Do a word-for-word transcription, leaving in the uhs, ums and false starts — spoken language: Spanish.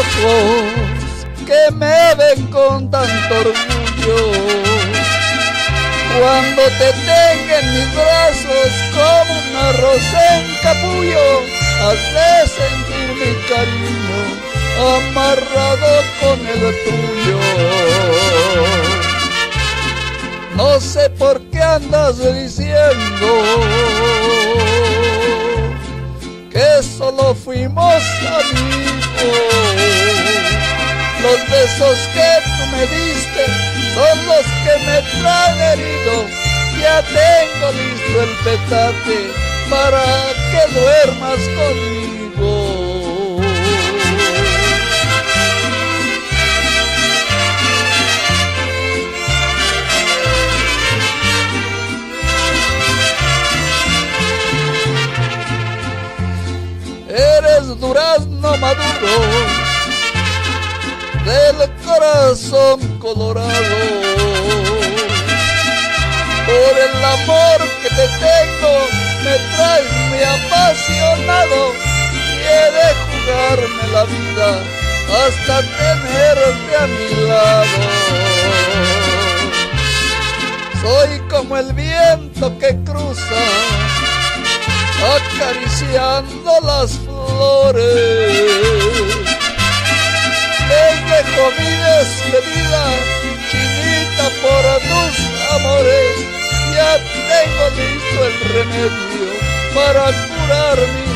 ojos que me ven con tanto orgullo. Cuando te tenga en mis brazos como una rosa en capullo, has de sentir mi cariño amarrado con el tuyo. No sé por qué andas diciendo que solo fuimos amigos. Los besos que tú me diste son los que me traen herido. Ya tengo listo el petate para que duermas conmigo. Eres durazno maduro del corazón colorado. Por el amor que te tengo me traes muy apasionado y he de jugarme la vida hasta tenerte a mi lado. Soy como el viento que cruza acariciando las flores. Les dejo mi despedida, chinita, por tus amores. Ya tengo listo el remedio para curar mi